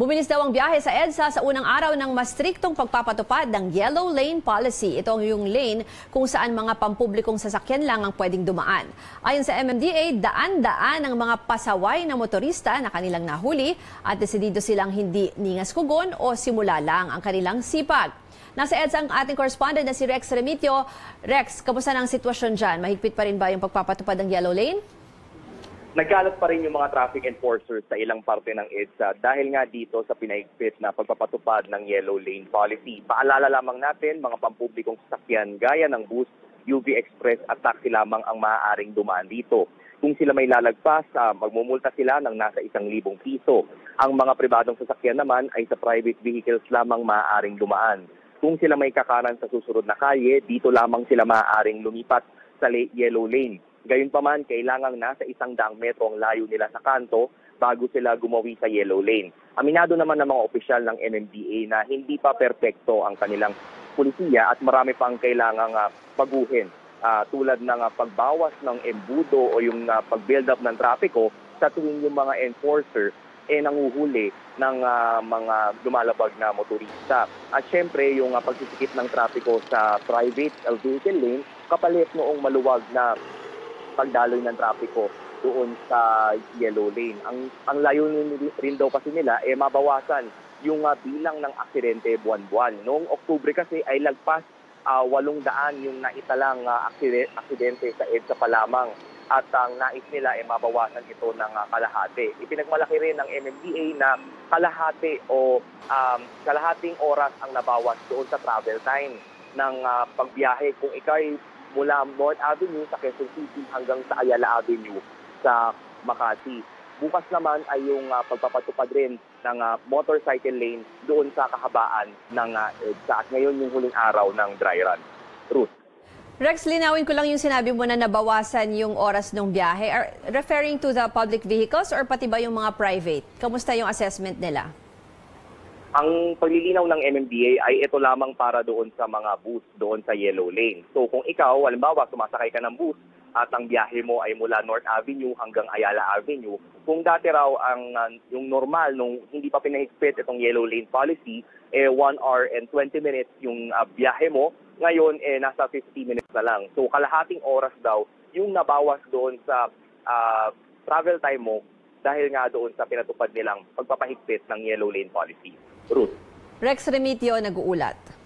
Bumilis daw ang biyahe sa EDSA sa unang araw ng mas striktong pagpapatupad ng Yellow Lane Policy. Ito yung lane kung saan mga pampublikong sasakyan lang ang pwedeng dumaan. Ayon sa MMDA, daan-daan ang mga pasaway na motorista na kanilang nahuli at desidido silang hindi ningas-kugon o simula lang ang kanilang sipag. Nasa EDSA ang ating correspondent na si Rex Remitio. Rex, kamusta na ang sitwasyon dyan? Mahigpit pa rin ba yung pagpapatupad ng Yellow Lane? Nagkalat pa rin yung mga traffic enforcers sa ilang parte ng EDSA dahil nga dito sa pinahigpit na pagpapatupad ng Yellow Lane Policy. Paalala lamang natin, mga pampublikong sasakyan gaya ng bus, UV Express at taxi lamang ang maaaring dumaan dito. Kung sila may lalagpas, magmumulta sila ng nasa 1,000 piso. Ang mga pribadong sasakyan naman ay sa private vehicles lamang maaaring dumaan. Kung sila may kakanan sa susunod na kalye, dito lamang sila maaaring lumipat sa Yellow Lane. Gayunpaman, kailangang nasa 100 metro ang layo nila sa kanto bago sila gumawi sa Yellow Lane. Aminado naman ng mga opisyal ng MMDA na hindi pa perpekto ang kanilang pulisiya at marami pang kailangang baguhin tulad ng pagbawas ng embudo o yung pag-build up ng trapiko sa tuwing yung mga enforcer nanguhuli ng mga lumalabag na motorista. At syempre, yung pagsisikip ng trapiko sa private vehicle lane kapalit noong maluwag na pagdaloy ng trapiko doon sa Yellow Lane. Ang layunin rin daw kasi nila mabawasan yung bilang ng aksidente buwan-buwan. Noong Oktubre kasi ay lagpas 800 yung naitalang aksidente sa EDSA pa lamang. At ang nais nila mabawasan ito ng kalahati. Ipinagmalaki rin ng MMDA na kalahati o kalahating oras ang nabawas doon sa travel time ng pagbiyahe. Kung ikay mula North Avenue sa Quezon City hanggang sa Ayala Avenue sa Makati. Bukas naman ay yung pagpapatupad rin ng motorcycle lane doon sa kahabaan ng EDSA. At ngayon yung huling araw ng dry run. Ruth. Rex, linawin ko lang yung sinabi mo na nabawasan yung oras ng biyahe. Referring to the public vehicles or pati ba yung mga private? Kamusta yung assessment nila? Ang paglilinaw ng MMDA ay ito lamang para doon sa mga bus doon sa Yellow Lane. So kung ikaw, halimbawa, sumasakay ka ng bus at ang biyahe mo ay mula North Avenue hanggang Ayala Avenue, kung dati raw yung normal nung hindi pa pinahigpit itong Yellow Lane Policy, 1 hour and 20 minutes yung biyahe mo, ngayon nasa 50 minutes na lang. So kalahating oras daw yung nabawas doon sa travel time mo dahil nga doon sa pinatupad nilang pagpapahigpit ng Yellow Lane Policy. Ruth. Rex Remitio, nag-uulat.